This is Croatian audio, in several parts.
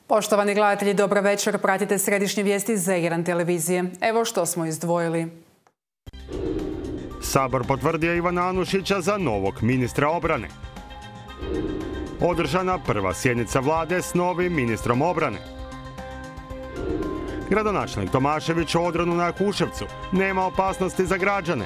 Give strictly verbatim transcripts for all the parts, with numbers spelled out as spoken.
Poštovani gledatelji, dobro večer. Pratite središnje vijesti Z jedan televizije. Evo što smo izdvojili. Sabor potvrdio Ivana Anušića za novog ministra obrane. Održana prva sjednica vlade s novim ministrom obrane. Gradonačelnik Tomašević u odronu na Jakuševcu. Nema opasnosti za građane.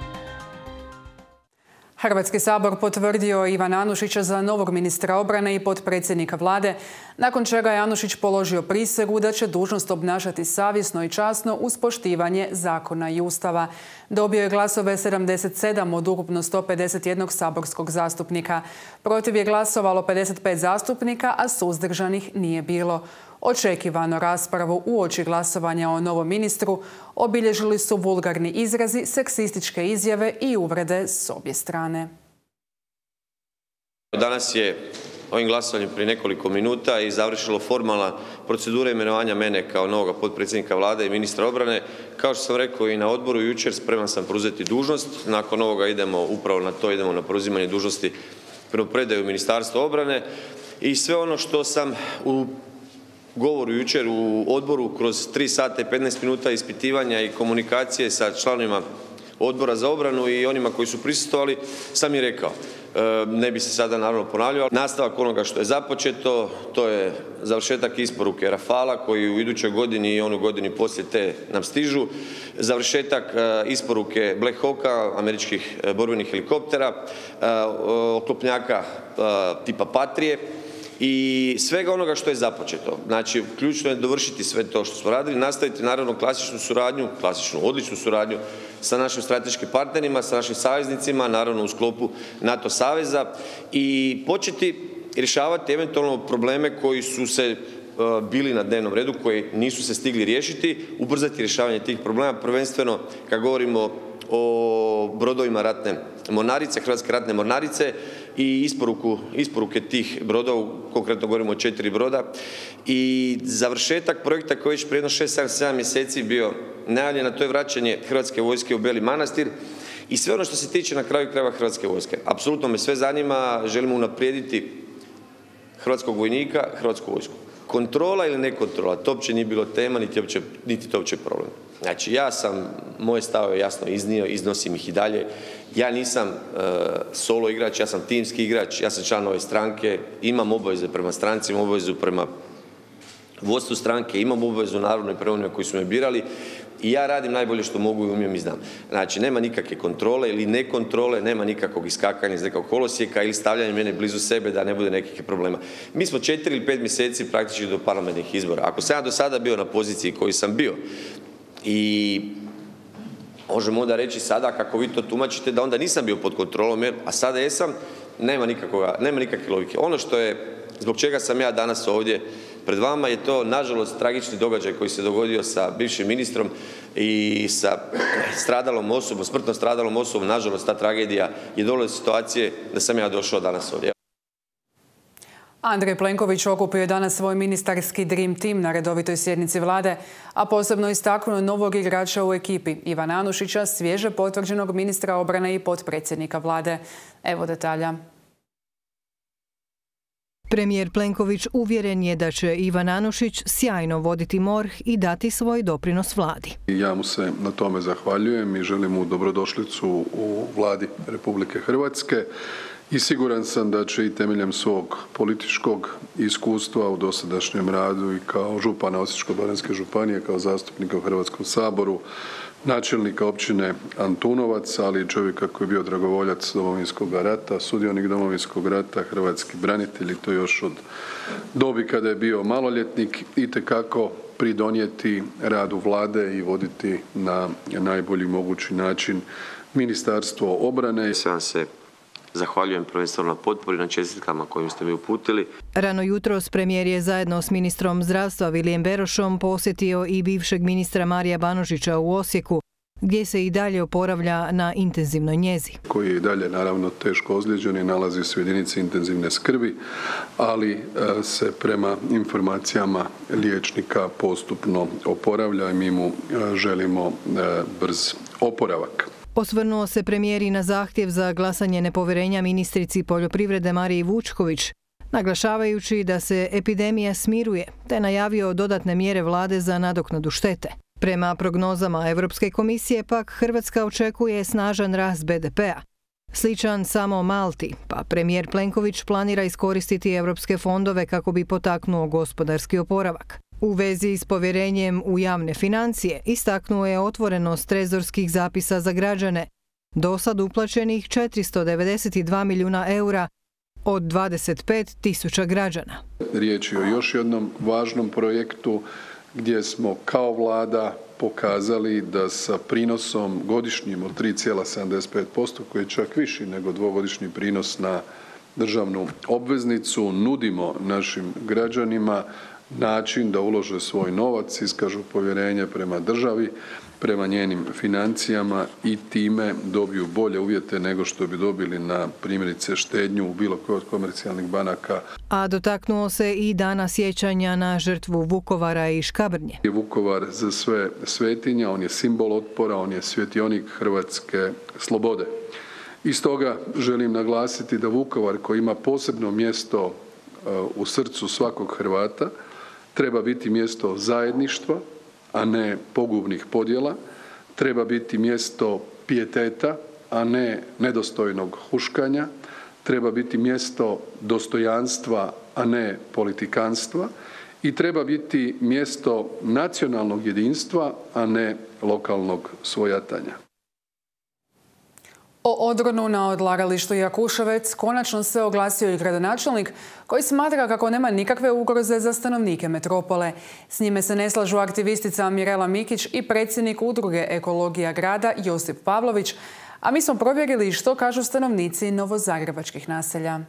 Hrvatski sabor potvrdio Ivana Anušića za novog ministra obrane i potpredsjednika vlade, nakon čega je Anušić položio prisegu da će dužnost obnašati savjesno i časno uz poštivanje zakona i ustava. Dobio je glasove sedamdeset sedam od ukupno sto pedeset jedan saborskog zastupnika. Protiv je glasovalo pedeset pet zastupnika, a suzdržanih nije bilo. Očekivano raspravu uoči glasovanja o novom ministru obilježili su vulgarni izrazi, seksističke izjave i uvrede s obje strane. Danas je ovim glasovanjem prije nekoliko minuta i završilo formalna procedura imenovanja mene kao novog potpredsjednika vlade i ministra obrane. Kao što sam rekao i na odboru jučer, spreman sam preuzeti dužnost. Nakon ovoga idemo upravo na to, idemo na preuzimanje dužnosti primopredaju Ministarstva obrane i sve ono što sam u govoru jučer u odboru kroz tri sata i petnaest minuta ispitivanja i komunikacije sa članovima odbora za obranu i onima koji su prisustvovali, sam i rekao. Ne bi se sada naravno ponavljao. Nastavak onoga što je započeto, to je završetak isporuke Rafala koji u idućoj godini i onu godini poslije te nam stižu. Završetak isporuke Black Hawka, američkih borbenih helikoptera, oklopnjaka tipa Patrije i svega onoga što je započeto. Znači, ključno je dovršiti sve to što smo radili, nastaviti naravno klasičnu suradnju, klasičnu, odličnu suradnju sa našim strateškim partnerima, sa našim saveznicima, naravno u sklopu NATO saveza i početi rješavati eventualno probleme koji su se bili na dnevnom redu, koji nisu se stigli riješiti, ubrzati rješavanje tih problema, prvenstveno kad govorimo o brodovima ratne mornarice, Hrvatske ratne mornarice i isporuku, isporuke tih brodova, konkretno govorimo o četiri broda i završetak projekta koji je već prije jedno šest sedam mjeseci bio najavljen, a to je vraćanje Hrvatske vojske u Beli Manastir i sve ono što se tiče na kraju krajeva Hrvatske vojske. Apsolutno me sve zanima, želimo unaprijediti hrvatskog vojnika, Hrvatsku vojsku. Kontrola ili ne kontrola, to uopće nije bilo tema, niti, opće, niti to uopće problem. Znači, ja sam, moje stavove jasno iznio, iznosim ih i dalje. Ja nisam uh, solo igrač, ja sam timski igrač, ja sam član ove stranke, imam obaveze prema stranci, imam obavezu prema vodstvu stranke, imam obavezu naravno i prema onima koji su me birali i ja radim najbolje što mogu i umijem i znam. Znači, nema nikakve kontrole ili nekontrole, nema nikakvog iskakanja iz nekog kolosijeka ili stavljanja mene blizu sebe da ne bude nekakvih problema. Mi smo četiri ili pet mjeseci praktički do parlamentarnih izbora. Ako sam ja do sada bio na poziciji koji sam bio i možemo onda reći sada kako vi to tumačite da onda nisam bio pod kontrolom, a sada jesam, nema nikakvoga, nema nikakve logike. Ono što je, zbog čega sam ja danas ovdje pred vama je to, nažalost, tragični događaj koji se dogodio sa bivšim ministrom i sa stradalom osobom, smrtno stradalom osobom. Nažalost, ta tragedija je dovela do situacije da sam ja došao danas ovdje. Andrej Plenković okupio je danas svoj ministarski Dream Team na redovitoj sjednici vlade, a posebno istaknuo novog igrača u ekipi, Ivana Anušića, svježe potvrđenog ministra obrane i potpredsjednika vlade. Evo detalja. Premijer Plenković uvjeren je da će Ivan Anušić sjajno voditi MORH i dati svoj doprinos vladi. Ja mu se na tome zahvaljujem i želim mu dobrodošlicu u vladi Republike Hrvatske i siguran sam da će i temeljem svog političkog iskustva u dosadašnjem radu i kao župana Osječko-baranjske županije, kao zastupnika u Hrvatskom saboru, načelnika općine Antunovac, ali i čovjeka koji je bio dragovoljac Domovinskog rata, sudionik Domovinskog rata, hrvatski branitelj i to još od dobi kada je bio maloljetnik, itekako pridonijeti radu vlade i voditi na najbolji mogući način Ministarstvo obrane. Sve se zahvaljujem prvenstveno na potpori, na čestitkama kojim ste mi uputili. Rano jutros premijer je zajedno s ministrom zdravstva Vilijem Berošom posjetio i bivšeg ministra Marija Banožića u Osijeku, gdje se i dalje oporavlja na intenzivnoj njezi. Koji je i dalje naravno teško ozlijeđen i nalazi se u jedinici intenzivne skrbi, ali se prema informacijama liječnika postupno oporavlja i mi mu želimo brz oporavak. Osvrnuo se premijer i na zahtjev za glasanje nepovjerenja ministrici poljoprivrede Mariji Vučković naglašavajući da se epidemija smiruje, te najavio dodatne mjere vlade za nadoknadu štete. Prema prognozama Europske komisije pak Hrvatska očekuje snažan rast be de pea. Sličan samo Malti, pa premijer Plenković planira iskoristiti europske fondove kako bi potaknuo gospodarski oporavak. U vezi s povjerenjem u javne financije istaknuo je otvorenost trezorskih zapisa za građane, do sad uplaćenih četiristo devedeset dva milijuna eura od dvadeset pet tisuća građana. Riječ je o još jednom važnom projektu gdje smo kao vlada pokazali da sa prinosom godišnjim od tri zarez sedamdeset pet posto, koji je čak viši nego dvogodišnji prinos na državnu obveznicu, nudimo našim građanima način da ulože svoj novac, iskažu povjerenje prema državi, prema njenim financijama i time dobiju bolje uvjete nego što bi dobili na primjerice štednju u bilo kojoj od komercijalnih banaka. A dotaknuo se i dana sjećanja na žrtvu Vukovara i Škabrnje. Vukovar za sve svetinja, on je simbol otpora, on je svjetionik hrvatske slobode. I stoga želim naglasiti da Vukovar, koji ima posebno mjesto u srcu svakog Hrvata, treba biti mjesto zajedništva, a ne pogubnih podjela, treba biti mjesto pijeteta, a ne nedostojnog huškanja, treba biti mjesto dostojanstva, a ne politikanstva i treba biti mjesto nacionalnog jedinstva, a ne lokalnog svojatanja. O odronu na odlagalištu Jakuševec konačno se oglasio i gradonačelnik, koji smatra kako nema nikakve ugroze za stanovnike metropole. S njime se ne slažu aktivistica Mirela Mikić i predsjednik udruge Ekologija grada Josip Pavlović, a mi smo provjerili što kažu stanovnici novozagrebačkih naselja.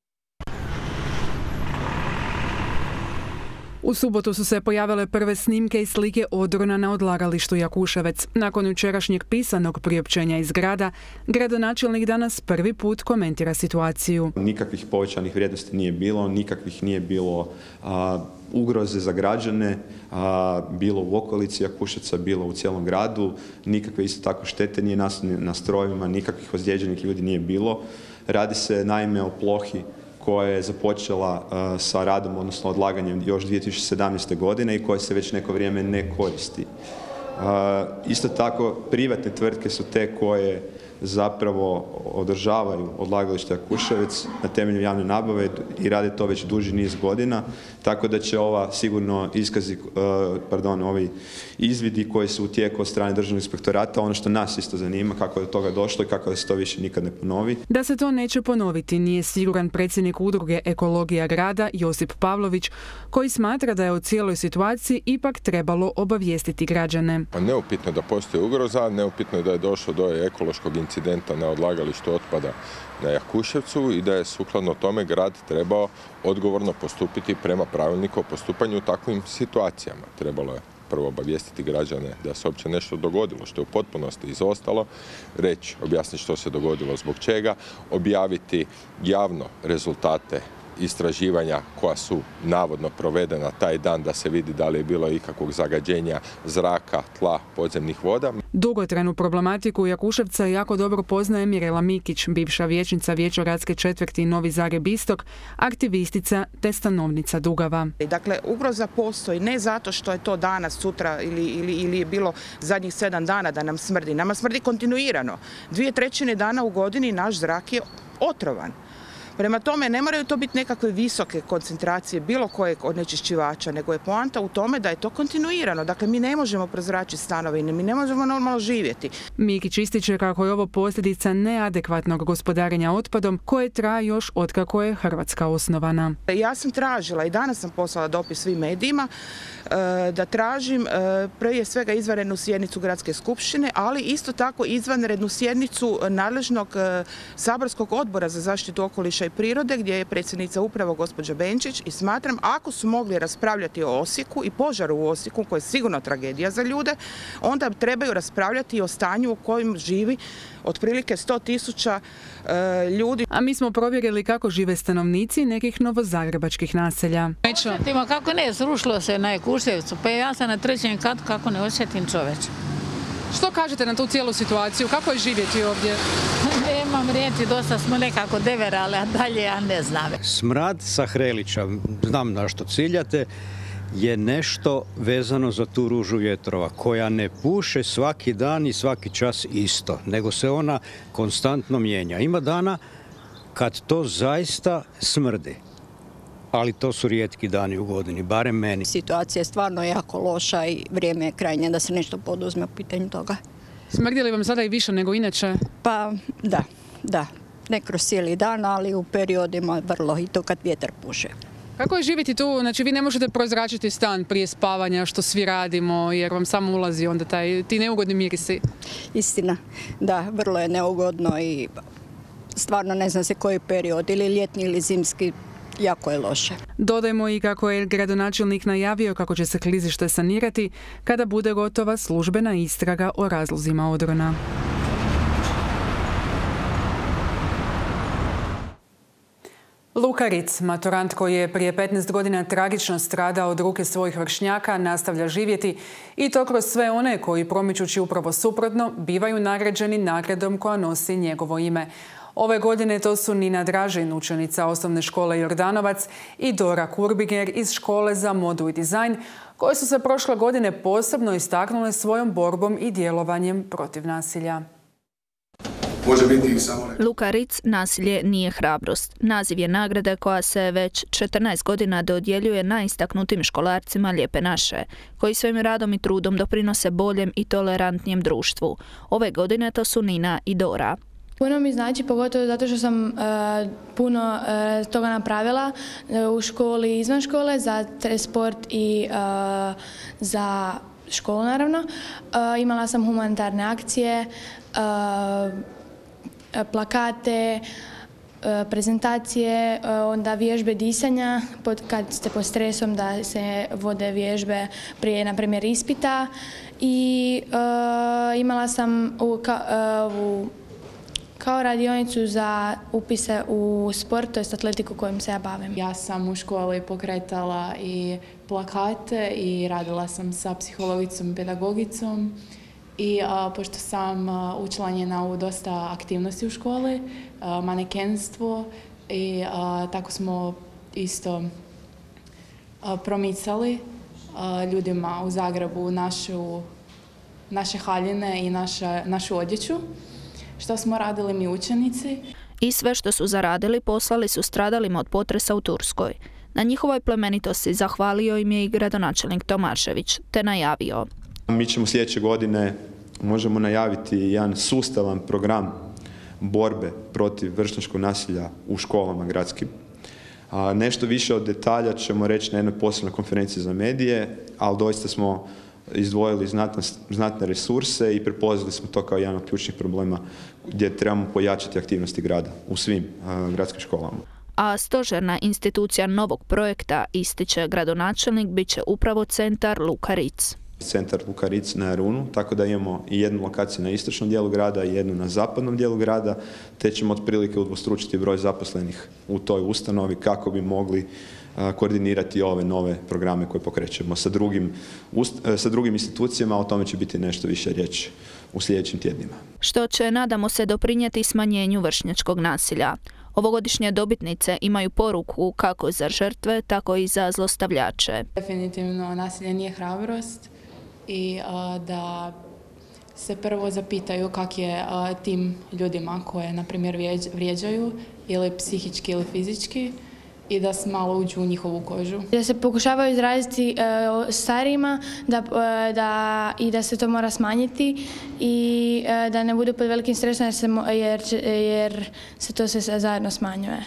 U subotu su se pojavile prve snimke i slike odrona na odlagalištu Jakuševec. Nakon jučerašnjeg pisanog priopćenja iz grada, gradonačelnik danas prvi put komentira situaciju. Nikakvih povećanih vrijednosti nije bilo, nikakvih nije bilo a, ugroze za građane, a, bilo u okolici Jakuševca, bilo u cijelom gradu, nikakve isto tako štete nije nastavljene na strojevima, nikakvih ozlijeđenih ljudi nije bilo. Radi se naime o plohi koja je započela uh, sa radom, odnosno odlaganjem još dvije tisuće sedamnaeste. godine i koja se već neko vrijeme ne koristi. Uh, isto tako, privatne tvrtke su te koje zapravo održavaju odlagalište Jakuševec na temelju javne nabave i rade to već duži niz godina, tako da će ova sigurno iskazi, pardon, ovi izvidi koji su u tijeku od strane Državnog inspektorata, ono što nas isto zanima, kako je do toga došlo i kako da se to više nikad ne ponovi. Da se to neće ponoviti nije siguran predsjednik udruge Ekologija grada Josip Pavlović, koji smatra da je o cijeloj situaciji ipak trebalo obavijestiti građane. Pa neupitno da postoji ugroza, neupitno je da je došlo do ekološkog incidenta na odlagalištu otpada na Jakuševcu i da je sukladno tome grad trebao odgovorno postupiti prema pravilniku o postupanju u takvim situacijama. Trebalo je prvo obavijestiti građane da se uopće nešto dogodilo, što je u potpunosti izostalo, reći, objasniti što se dogodilo, zbog čega, objaviti javno rezultate istraživanja koja su navodno provedena taj dan da se vidi da li je bilo ikakvog zagađenja zraka, tla, podzemnih voda. Dugotrajnu problematiku Jakuševca jako dobro poznaje Mirela Mikić, bivša vijećnica Vijeća gradske četvrti Novi Zagreb Istok, aktivistica te stanovnica Dugava. Dakle, ugroza postoji ne zato što je to danas, sutra ili, ili, ili je bilo zadnjih sedam dana da nam smrdi. Nama smrdi kontinuirano. Dvije trećine dana u godini naš zrak je otrovan. Prema tome, ne moraju to biti nekakve visoke koncentracije bilo kojeg onečišćivača, nego je poanta u tome da je to kontinuirano. Dakle, mi ne možemo prozračiti stanove, mi ne možemo normalno živjeti. Mikić ističe kako je ovo posljedica neadekvatnog gospodarenja otpadom koje traje još otkako je Hrvatska osnovana. Ja sam tražila i danas sam poslala dopis svim medijima da tražim prije svega izvanrednu sjednicu Gradske skupštine, ali isto tako izvanrednu sjednicu nadležnog saborskog odbora za zaštitu okoliša i prirode, gdje je predsjednica upravo gospođa Benčić, i smatram ako su mogli raspravljati o Osijeku i požaru u Osijeku, koji je sigurno tragedija za ljude, onda trebaju raspravljati i o stanju u kojem živi otprilike sto tisuća e, ljudi. A mi smo provjerili kako žive stanovnici nekih novozagrebačkih naselja. Osjetimo kako ne, srušilo se na Jakuševcu, pa ja sam na trećem katu, kako ne osjetim čoveče. Što kažete na tu cijelu situaciju? Kako je živjeti ovdje? Ne imam riječi, dosta smo nekako deverali, a dalje ja ne znam. Smrad sa Hrelića, znam na što ciljate, je nešto vezano za tu ružu vjetrova, koja ne puše svaki dan i svaki čas isto, nego se ona konstantno mijenja. Ima dana kad to zaista smrdi, ali to su rijetki dani u godini, barem meni. Situacija je stvarno jako loša i vrijeme je krajnje da se nešto poduzme u pitanju toga. Smrdi li vam sada i više nego inače? Pa da, da. Ne kroz cijeli dan, ali u periodima vrlo, i to kad vjetar puše. Kako je živjeti tu? Znači, vi ne možete prozračiti stan prije spavanja, što svi radimo, jer vam samo ulazi onda taj, ti neugodni mirisi. Istina, da, vrlo je neugodno i stvarno ne zna se koji period, ili ljetni ili zimski, jako je loše. Dodajmo i kako je gradonačelnik najavio kako će se klizište sanirati kada bude gotova službena istraga o razlozima odrona. Luka Ritz, maturant koji je prije petnaest godina tragično stradao od ruke svojih vršnjaka, nastavlja živjeti i to kroz sve one koji, promičući upravo suprotno, bivaju nagrađeni nagradom koja nosi njegovo ime. Ove godine to su Nina Dražin, učenica osnovne škole Jordanovac, i Dora Kurbinger iz škole za modu i dizajn, koje su se prošle godine posebno istaknule svojom borbom i djelovanjem protiv nasilja. Luka Ritz, nasilje nije hrabrost. Naziv je nagrade koja se već četrnaest godina dodjeljuje najistaknutim školarcima Lijepe naše, koji svojim radom i trudom doprinose boljem i tolerantnijem društvu. Ove godine to su Nina i Dora. Puno mi znači, pogotovo zato što sam uh, puno uh, toga napravila uh, u školi i izvan škole, za sport i uh, za školu naravno. Uh, imala sam humanitarne akcije, uh, plakate, prezentacije, onda vježbe disanja, kad ste pod stresom da se vode vježbe prije, na primjer, ispita, i uh, imala sam u, ka, uh, kao radionicu za upise u sport, to je atletiku kojim se ja bavim. Ja sam u školi pokretala i plakate i radila sam sa psihologicom i pedagogicom. I a, pošto sam a, učlanjena u dosta aktivnosti u školi, a, manekenstvo, i a, tako smo isto a, promicali a, ljudima u Zagrebu našu, naše haljine i naša, našu odjeću, što smo radili mi učenici. I sve što su zaradili poslali su stradalima od potresa u Turskoj. Na njihovoj plemenitosti zahvalio im je i gradonačelnik Tomašević, te najavio: mi ćemo sljedeće godine, možemo najaviti jedan sustavan program borbe protiv vršnjačkog nasilja u školama gradskim. A nešto više od detalja ćemo reći na jednoj posebnoj konferenciji za medije, ali doista smo izdvojili znatne, znatne resurse i prepoznali smo to kao jedan od ključnih problema gdje trebamo pojačati aktivnosti grada u svim a, gradskim školama. A stožerna institucija novog projekta, ističe gradonačelnik, bit će upravo centar Luka Ritz. Centar Luka Ritz na Jarunu, tako da imamo i jednu lokaciju na istočnom dijelu grada i jednu na zapadnom dijelu grada, te ćemo otprilike udvostručiti broj zaposlenih u toj ustanovi kako bi mogli a, koordinirati ove nove programe koje pokrećemo sa drugim, ust, sa drugim institucijama. O tome će biti nešto više riječi u sljedećim tjednima. Što će, nadamo se, doprinijeti smanjenju vršnjačkog nasilja. Ovogodišnje dobitnice imaju poruku kako za žrtve, tako i za zlostavljače. Definitivno nasilje nije hrabrost i a, da se prvo zapitaju kak je a, tim ljudima koje, na primjer, vrijeđaju ili psihički ili fizički, i da se malo uđu u njihovu kožu. Da se pokušavaju izraziti uh, starijima da, uh, da, i da se to mora smanjiti i uh, da ne budu pod velikim stresom jer se, jer, jer se to sve zajedno smanjuje.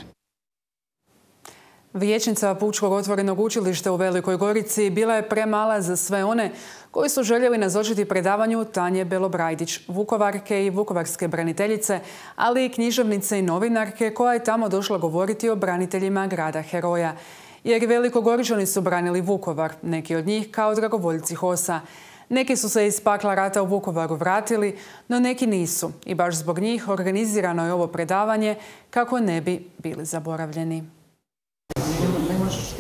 Vijećnica Pučkog otvorenog učilišta u Velikoj Gorici bila je premala za sve one koji su željeli nazočiti predavanju Tanje Belobrajdić, vukovarke i vukovarske braniteljice, ali i književnice i novinarke koja je tamo došla govoriti o braniteljima grada heroja. Jer Velikogoričani su branili Vukovar, neki od njih kao dragovoljci HOS-a. Neki su se iz pakla rata u Vukovaru vratili, no neki nisu. I baš zbog njih organizirano je ovo predavanje kako ne bi bili zaboravljeni.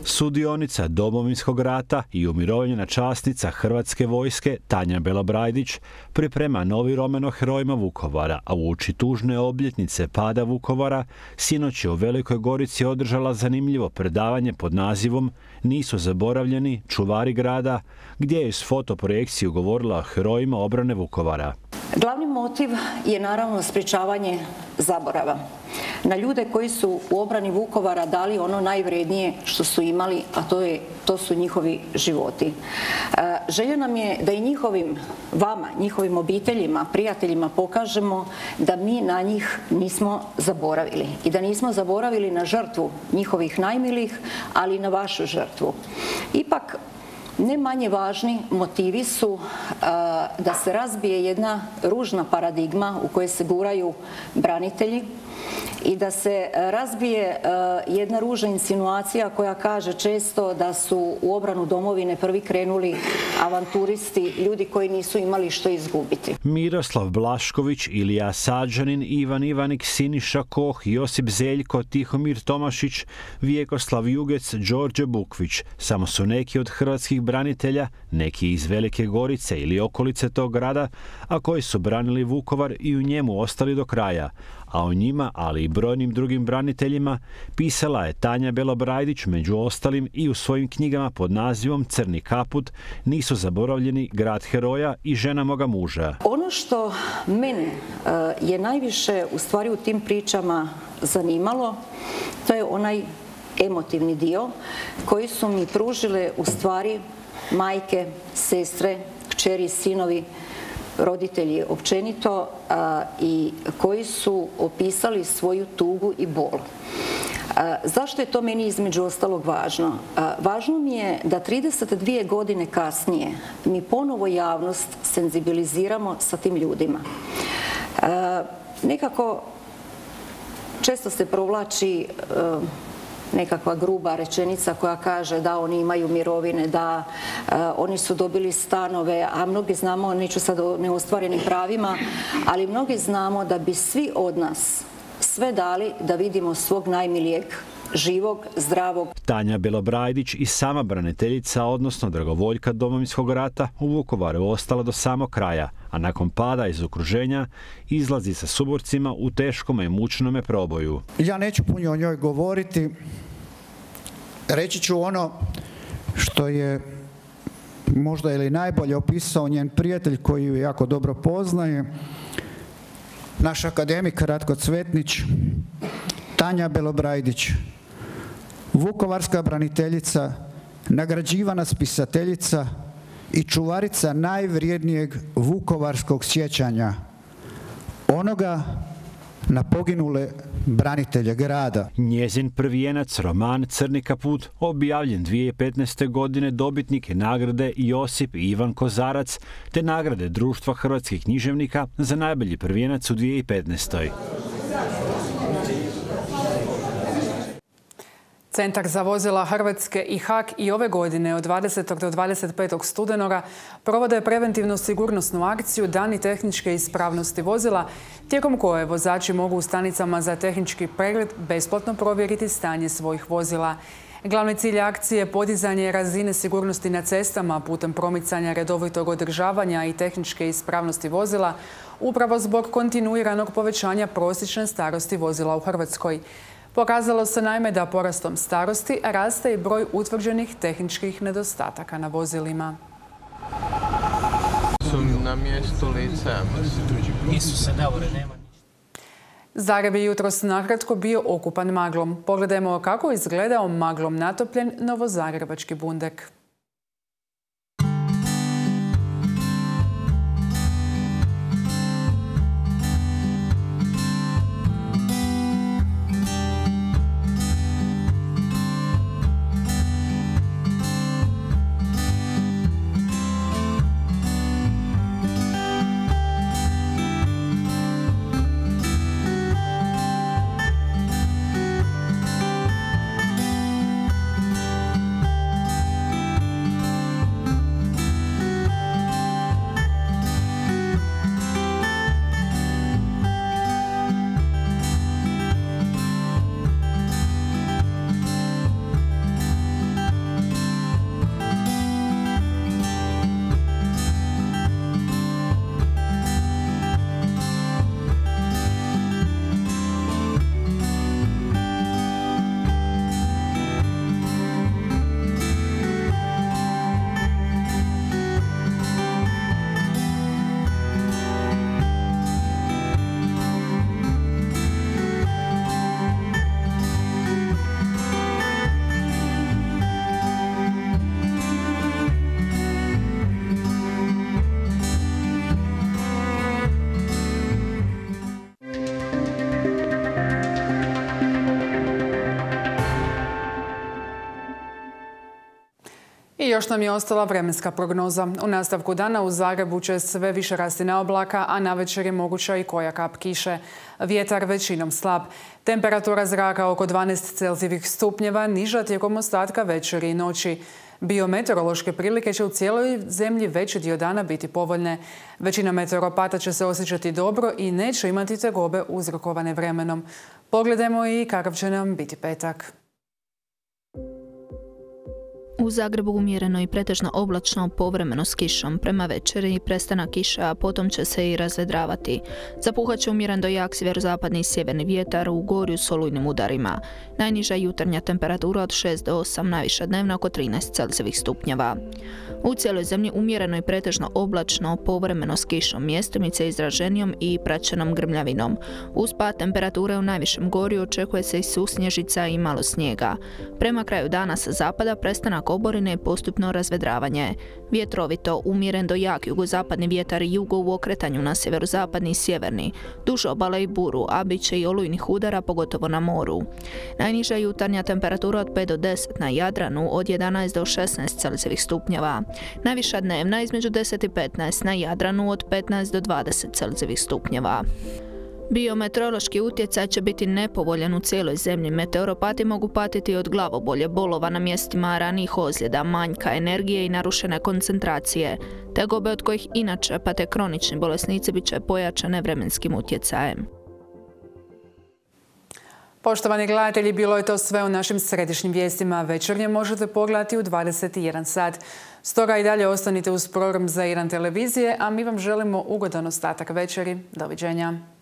Sudionica Domovinskog rata i umirovljena časnica Hrvatske vojske Tanja Belobrajdić priprema novi roman o herojima Vukovara, a uoči tužne obljetnice pada Vukovara sinoć je u Velikoj Gorici održala zanimljivo predavanje pod nazivom Nisu zaboravljeni čuvari grada, gdje je s fotoprojekciju govorila o herojima obrane Vukovara. Glavni motiv je naravno sprječavanje zaborava na ljude koji su u obrani Vukovara dali ono najvrednije što su imali, a to, je, to su njihovi životi. Želja nam je da i njihovim, vama, njihovim obiteljima, prijateljima pokažemo da mi na njih nismo zaboravili i da nismo zaboravili na žrtvu njihovih najmilijih, ali i na vašu žrtvu. Ipak, ne manje važni motivi su uh, da se razbije jedna ružna paradigma u kojoj se guraju branitelji i da se razbije uh, jedna ružna insinuacija koja kaže često da su u obranu domovine prvi krenuli avanturisti, ljudi koji nisu imali što izgubiti. Miroslav Blašković, Ilija Sađanin, Ivan Ivanik, Siniša Koh, Josip Zeljko, Tihomir Tomašić, Vjekoslav Jugec, Đorđe Bukvić samo su neki od hrvatskih branitelja, neki iz Velike Gorice ili okolice tog grada, a koji su branili Vukovar i u njemu ostali do kraja. A o njima, ali i brojnim drugim braniteljima, pisala je Tanja Belobrajdić među ostalim i u svojim knjigama pod nazivom Crni kaput, Nisu zaboravljeni grad heroja i Žena moga muža. Ono što mene uh, je najviše u stvari u tim pričama zanimalo, to je onaj emotivni dio koji su mi pružile u stvari majke, sestre, kćeri, sinovi, roditelji općenito a, i koji su opisali svoju tugu i bol. A, zašto je to meni između ostalog važno? A, važno mi je da trideset dvije godine kasnije mi ponovo javnost senzibiliziramo sa tim ljudima. A, nekako često se provlači a, nekakva gruba rečenica koja kaže da oni imaju mirovine, da uh, oni su dobili stanove, a mnogi znamo, neću sad o neostvarenim pravima, ali mnogi znamo da bi svi od nas sve dali da vidimo svog najmilijeg, živog, zdravog. Tanja Belobrajdić i sama braniteljica, odnosno dragovoljka Domovinskog rata, u Vukovaru ostala do samog kraja, a nakon pada iz okruženja izlazi sa suborcima u teškom i mučnome proboju. Ja neću puno o njoj govoriti. Reći ću ono što je možda ili najbolje opisao njen prijatelj koji ju jako dobro poznaje, naš akademik Ratko Cvetnić. Tanja Belobrajdić, vukovarska braniteljica, nagrađivana spisateljica i čuvarica najvrijednijeg vukovarskog sjećanja, onoga na poginule branitelje grada. Njezin prvijenac, roman Crni kaput, objavljen dvije tisuće petnaeste. godine, dobitnik je nagrade Josip i Ivan Kozarac, te nagrade Društva hrvatskih književnika za najbolji prvijenac u dvije tisuće petnaestoj. Centar za vozila Hrvatske i H A K i ove godine od dvadesetog do dvadeset petog studenoga provode preventivnu sigurnosnu akciju Dani tehničke ispravnosti vozila, tijekom koje vozači mogu u stanicama za tehnički pregled besplatno provjeriti stanje svojih vozila. Glavni cilj akcije je podizanje razine sigurnosti na cestama putem promicanja redovitog održavanja i tehničke ispravnosti vozila, upravo zbog kontinuiranog povećanja prosječne starosti vozila u Hrvatskoj. Pokazalo se naime da porastom starosti raste i broj utvrđenih tehničkih nedostataka na vozilima. Na mjestu lica. Zagreb je jutros nakratko bio okupan maglom. Pogledajmo kako je izgledao maglom natopljen novozagrebački Bundek. I još nam je ostala vremenska prognoza. U nastavku dana u Zagrebu će sve više rasti na oblaka, a navečer je moguća i koja kap kiše. Vjetar većinom slab. Temperatura zraka oko dvanaest Celzijevih stupnjeva, niža tijekom ostatka večeri i noći. Biometeorološke prilike će u cijeloj zemlji veći dio dana biti povoljne. Većina meteoropata će se osjećati dobro i neće imati tegobe uzrokovane vremenom. Pogledajmo i kakav će nam biti petak. U Zagrebu umjereno i pretežno oblačno, povremeno s kišom. Prema večeri prestanak kiše, a potom će se i razvedravati. Zapuhat će umjeren do jak sjeverozapadni i sjeverni vjetar u gorju s olujnim udarima. Najniža jutarnja temperatura od šest do osam, najviša dnevna oko trinaest Celzijevih stupnjeva. U cijeloj zemlji umjereno i pretežno oblačno, povremeno s kišom, mjestimice izraženijom i praćenom grmljavinom. Uz pad temperature u najvišem gorju očekuje se i susnježica i malo snijega. Prema kraju dana sa zapada prestanak oborine i postupno razvedravanje. Vjetrovito, umjeren do jak jugozapadni vjetar i jugo u okretanju na sjeverozapadni i sjeverni. Duž obale i buru, a bit će i olujnih udara, pogotovo na moru. Najniža jutarnja temperatura od pet do deset na Jadranu, od jedanaest do šesnaest Celzijevih stupnjeva. Najviša dnevna između deset i petnaest na Jadranu, od petnaest do dvadeset Celzijevih stupnjeva. Biometeorološki utjecaj će biti nepovoljan u cijeloj zemlji. Meteoropati mogu patiti od glavobolje, bolova na mjestima ranijih ozljeda, manjka energije i narušene koncentracije. Tegobe od kojih inače pate kronični bolesnici bit će pojačane vremenskim utjecajem. Poštovani gledatelji, bilo je to sve u našim središnjim vijestima. Večernje možete pogledati u dvadeset jedan sat. Stoga i dalje ostanite uz program za Iran televizije, a mi vam želimo ugodan ostatak večeri. Doviđenja.